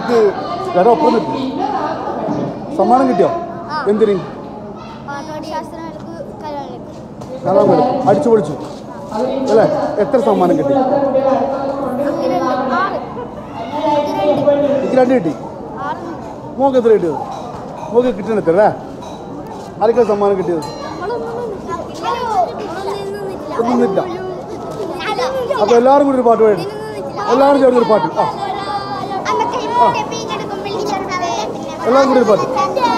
നിങ്ങൾക്ക് വേറെ ഒപ്പം കിട്ടി സമ്മാനം കിട്ടിയോ എന്തിന് അടിച്ചു പൊളിച്ചു അല്ലേ എത്ര സമ്മാനം കിട്ടി എനിക്ക് 2 കിട്ടി മോക്ക് എത്ര കിട്ടിയത് മോക്ക് കിട്ടണ എത്ര അല്ലേ ആർക്കാ സമ്മാനം കിട്ടിയത് ഒന്നുമില്ല അപ്പൊ എല്ലാവരും കൂടി ഒരു പാട്ട് പാടി എല്ലാവരും ചേർന്നൊരു പാട്ട് എല്ലാവരും കൂടി ഒരു പാട്ട്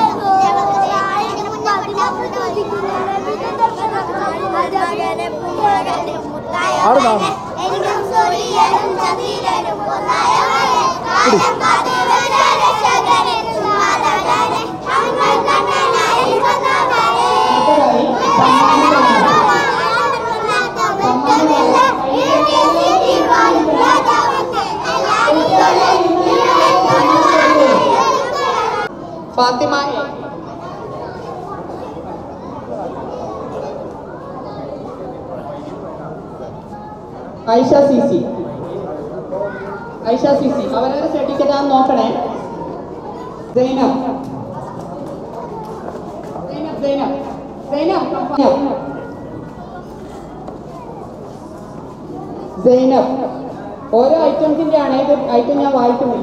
ആരെന്നാ ഫാത്തിമ ഐഷ സിസി അവരെ ശ്രദ്ധിക്കട്ടെ നോക്കണേ സൈനബ് ഓരോ ഐറ്റംസിന്റെ ആണ് ഇത് ഐറ്റം ഞാൻ വായിക്കുന്നില്ല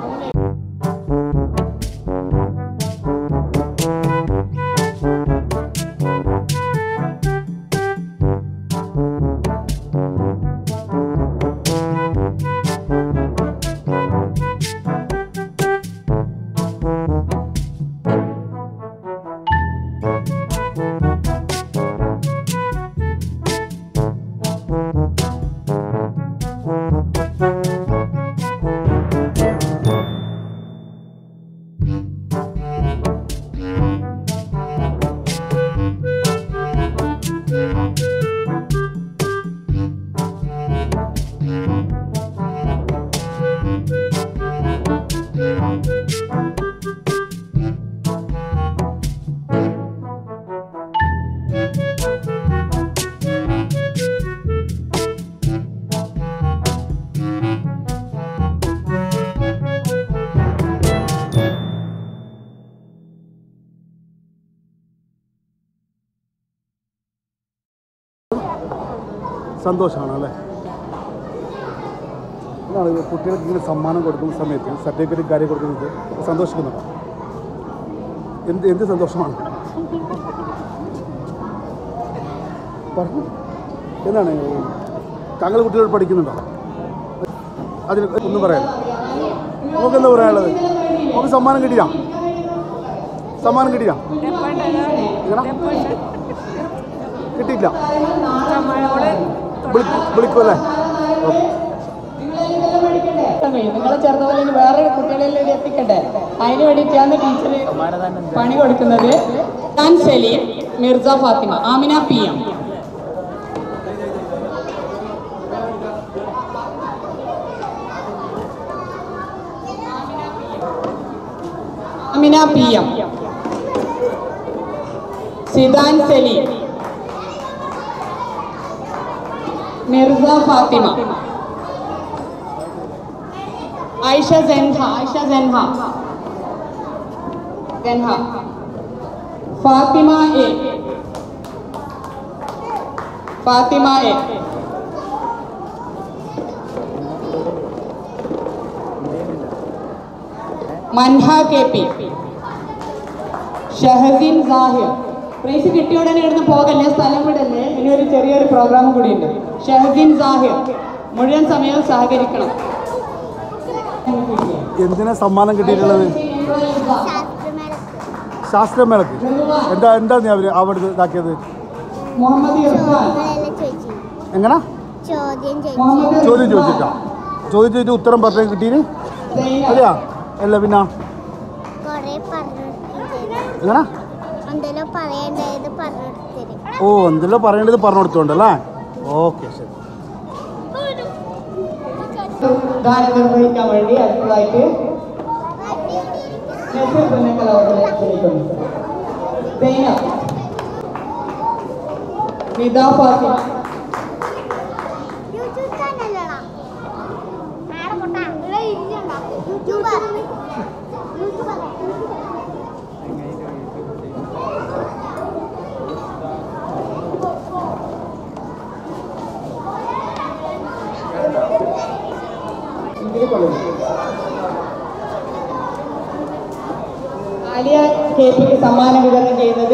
സന്തോഷമാണ് അല്ലേ എന്താണ് കുട്ടികൾക്ക് ഇങ്ങനെ സമ്മാനം കൊടുക്കുന്ന സമയത്ത് സർട്ടിഫിക്കറ്റും കാര്യം കൊടുക്കുന്നത് സന്തോഷിക്കുന്നുണ്ടോ എന്ത് സന്തോഷമാണ് പറഞ്ഞു എന്താണ് താങ്കൾ കുട്ടികൾ പഠിക്കുന്നുണ്ടോ അതിന് ഒന്നും പറയാം നമുക്കെന്താ പറയാനുള്ളത് നമുക്ക് സമ്മാനം കിട്ടിയാ കിട്ടിയില്ല വിളിക്കുമല്ലേ നിങ്ങളെ ചേർന്നപോലെ വേറെ കുട്ടികളിലേക്ക് എത്തിക്കട്ടെ അതിന് വേണ്ടിയിട്ടാണ് ടീച്ചർ പണി കൊടുക്കുന്നത് Saleem Mirza Fathima Amina PM Zidan Saleem Mirza Fathima Ayisha Senha Fathima A Manha KP Shahzeen Sahir prize കിട്ടിയ ഉടനെ ഇവിടുന്ന് പോകല്ലേ സ്ഥലം വിടല്ലേ ഇനി ഒരു ചെറിയൊരു പ്രോഗ്രാം കൂടിയുണ്ട് ഷഹസീൻ സാഹിർ മുഴുവൻ സമയവും സഹകരിക്കണം എന്തിനാ സമ്മാനം കിട്ടിയിട്ടുള്ളത് ശാസ്ത്രമേളക്ക് എന്താ നീ അവിടെ ഇതാക്കിയത് എങ്ങനെ ചോദ്യം ചോദിച്ചിട്ട് ഉത്തരം പറഞ്ഞ കിട്ടീന് അതെയാ അല്ല പിന്നെ എങ്ങനെ ഓ എന്തെല്ലോ പറയേണ്ടത് പറഞ്ഞു കൊടുത്തോണ്ടല്ലേ ഓക്കെ ശരി ഗാനം നിർവഹിക്കാൻ വേണ്ടി അടുത്തതായിട്ട് നിദ ഫാത്തിമ കേട്ടുകൊള്ളുന്നു. ആലിയ കേക്ക് സമ്മാനം വിതരണം ചെയ്യുന്നത്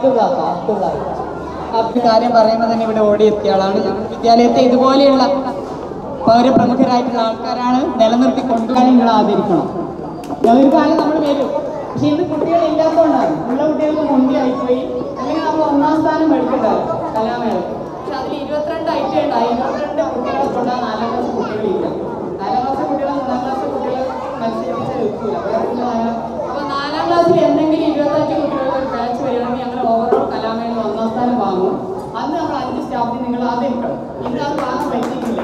അബ്ദുൽ കാര്യം പറയുമ്പോൾ തന്നെ ഇവിടെ ഓടിയെത്തിയ ആളാണ്. ഞങ്ങളുടെ വിദ്യാലയത്തെ ഇതുപോലെയുള്ള പൗരപ്രമുഖരായിട്ടുള്ള ആൾക്കാരാണ് നിലനിർത്തി കൊണ്ടുപോകാൻ നിങ്ങൾ ആദരിക്കണം. ഒരു കാലം നമ്മൾ വരും, പക്ഷെ ഇന്ന് കുട്ടികളില്ലാത്തതുകൊണ്ടാണ്. ഉള്ള കുട്ടികൾക്ക് മുൻപിലായിപ്പോയി, അല്ലെങ്കിൽ നമ്മൾ 1ാം സ്ഥാനം മേടിക്കണ്ടാവും കലാമേളക്ക്. പക്ഷെ അതിൽ 22 ഐറ്റം ഉണ്ടായി. 22 കുട്ടികളെ കൊണ്ടാൽ 4ാം ക്ലാസ് കുട്ടികളില്ല. 4ാം ക്ലാസ് കുട്ടികളെ 3ാം ക്ലാസ് കുട്ടികൾ മത്സരിപ്പിച്ചാൽ വെക്കൂല. അപ്പോൾ 4ാം ക്ലാസ്സിൽ എന്തെങ്കിലും 25 കുട്ടികളുടെ ഒരു ബാച്ച് വരികയാണെങ്കിൽ ഞങ്ങൾ ഓവറോൾ കലാമേളയിൽ 1ാം സ്ഥാനം വാങ്ങും. അന്ന് നമ്മൾ 5 സ്റ്റാഫിന് നിങ്ങൾ ആദരിക്കണം. ഇന്ന് അത് വാങ്ങാൻ പറ്റിയിട്ടില്ല.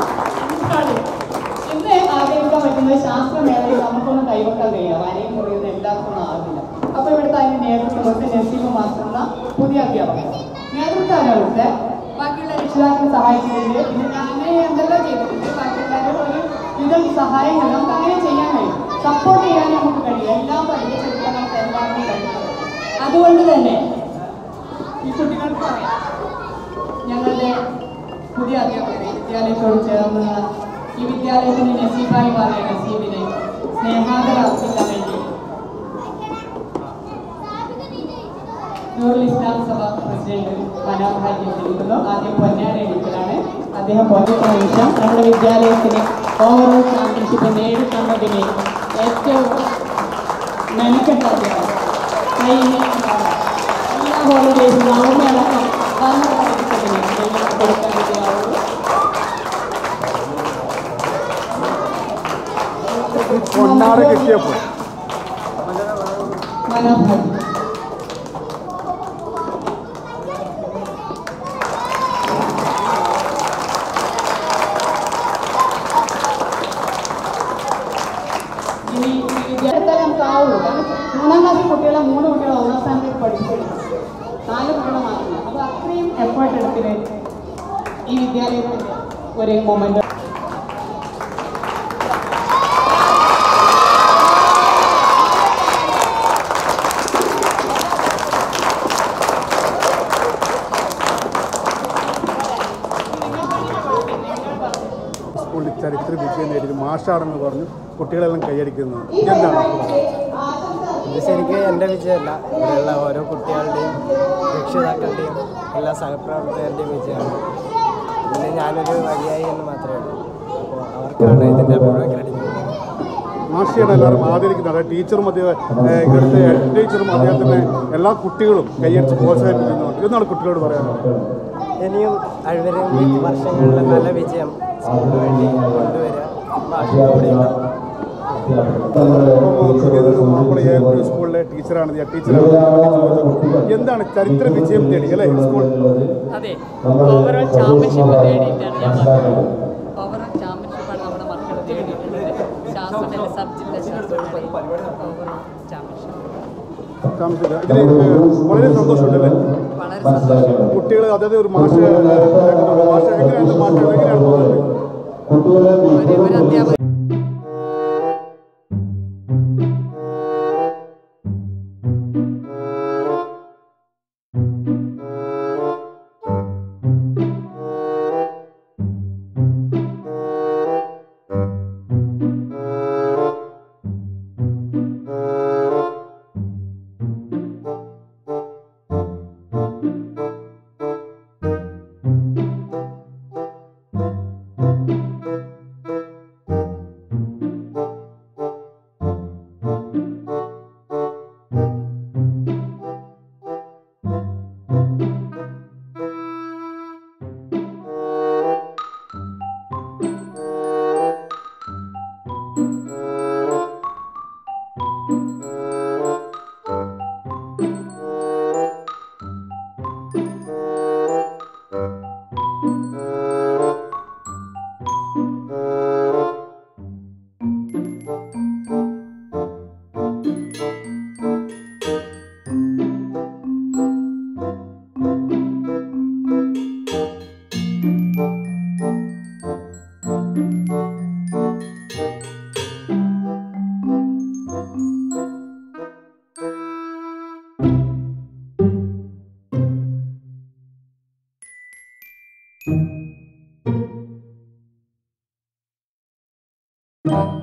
ഇന്ന് ആദരിക്കാൻ പറ്റുന്നത് ശാസ്ത്രമേളയിൽ നമുക്കൊന്നും കൈവക്കാൻ കഴിയില്ല. വരയും കുറയുന്ന എല്ലാവർക്കും ആകില്ല. അപ്പോൾ ഇവിടുത്തെ അതിന് നേതൃത്വം കൊടുത്ത് നസീബ് മാറ്റുന്ന പുതിയ അധ്യാപകൻ നേതൃത്വത്തെ ബാക്കിയുള്ള രക്ഷിതാക്കളെ സഹായിച്ചിട്ടുണ്ട്. പിന്നെ അങ്ങനെ എന്തെല്ലാം ചെയ്തിട്ടുണ്ട്. ബാക്കിയുള്ളവരെ ഒരു വിധം സഹായങ്ങൾ നമുക്ക് അങ്ങനെ ചെയ്യാൻ കഴിയും. സപ്പോർട്ട് ചെയ്യാൻ നമുക്ക് കഴിയും. എല്ലാം പഠിപ്പിച്ചെടുക്കാൻ നമുക്ക് എല്ലാവർക്കും കഴിയും. അതുകൊണ്ട് തന്നെ ഈ കുട്ടികൾക്ക് പറയാം, ഞങ്ങളുടെ പുതിയ അധ്യാപകരെ വിദ്യാലയത്തോട് ചേർന്നുള്ള ഈ വിദ്യാലയത്തിന് നസീബായി മാറിയ നസീബിനെ സ്നേഹാദരം അർപ്പിക്കാൻ വേണ്ടി നൂറുൽ ഇസ്ലാം സഭ പ്രസിഡന്റ് മനോഭാഗ്യം ക്ഷണിക്കുന്നു. ആദ്യം പൊന്നാട എഴുത്തലാണ്. അദ്ദേഹം പൊന്നത്തെ നിമിഷം നമ്മുടെ വിദ്യാലയത്തിന് ഓവറോൾ ചാമ്പ്യൻഷിപ്പ് നേടിത്തന്നതിന് ഏറ്റവും മെനക്കെട്ട അധ്യാപകർ എല്ലാ ഹോളിഡേയ്സും നവമേളക്കം വന്നതിന് കൊടുക്കാൻ വേണ്ടിയാവുള്ളൂ. പൊന്നാട കിട്ടിയപ്പോൾ മനോഭാഗ്യം ഇനി വിദ്യാർത്ഥികളെ നമുക്ക് ആവുള്ളൂ. കാരണം 3ാം ക്ലാസ്സിൽ കുട്ടികളെ 3 കുട്ടികളെ 1ാം സ്ഥാനത്തേക്ക് പഠിപ്പിക്കണം. 4 കുട്ടികളെ മാത്രമല്ല. അപ്പോൾ അത്രയും എഫേർട്ട് എടുത്തിന് ഈ വിദ്യാലയത്തിൻ്റെ ഒരു മൊമെൻ്റ്. സ്കൂളിൽ ചരിത്ര വിജയം നേടിയത് മാഷാണെന്ന് പറഞ്ഞു കുട്ടികളെല്ലാം കൈയടിക്കുന്നത് എന്താണ്? ഇത് ശരിക്കും എൻ്റെ വിജയമല്ല, ഇവിടെയുള്ള ഓരോ കുട്ടികളുടെയും രക്ഷിതാക്കളുടെയും എല്ലാ സഹപ്രവർത്തകരുടെയും വിജയമാണ്. പിന്നെ ഞാനൊരു വഴിയായി എന്ന് മാത്രമേ ഉള്ളൂ. അപ്പോൾ അവർക്കാണ് ഇതിൻ്റെ മുഴുവൻ ക്രെഡിറ്റ്. മാഷിയാണ് എല്ലാവരും ആദരിക്കുന്നത്. ടീച്ചറും ഇവിടുത്തെ ഹെഡ് ടീച്ചറും അദ്ദേഹത്തിന് എല്ലാ കുട്ടികളും കൈയടിച്ച് പ്രോത്സാഹിപ്പിക്കുന്നുണ്ട്. എന്നാണ് കുട്ടികളോട് പറയാനുള്ളത്. ഇനിയും വരും വർഷങ്ങളിലെ നല്ല വിജയം സ്കൂളിന് വേണ്ടി കൊണ്ടുവരിക. സ്കൂളിലെ ടീച്ചറാണ്. എന്താണ് ചരിത്ര വിജയം നേടി അല്ലേ സ്കൂൾ? അതെ, ഓവറോൾ ചാമ്പ്യൻഷിപ്പ് നേടിയിട്ടാണ് ഞാൻ പറഞ്ഞത്. ഓവറോൾ ചാമ്പ്യൻഷിപ്പാണ് നമ്മുടെ മക്കൾ നേടിയിട്ടുള്ളത്. ശാസ്ത്രത്തിൻ്റെ സബ് ജില്ലാ ശാസ്ത്രത്തിൽ ഓവറോൾ ചാമ്പ്യൻഷിപ്പ്. വളരെ സന്തോഷമുണ്ടല്ലേ? വളരെ സന്തോഷം. കുട്ടികൾ അതായത് ഒരു മാഷ് എങ്ങനെയാണ് പോകുന്നത്? ഒരു അധ്യാപകൻ കളി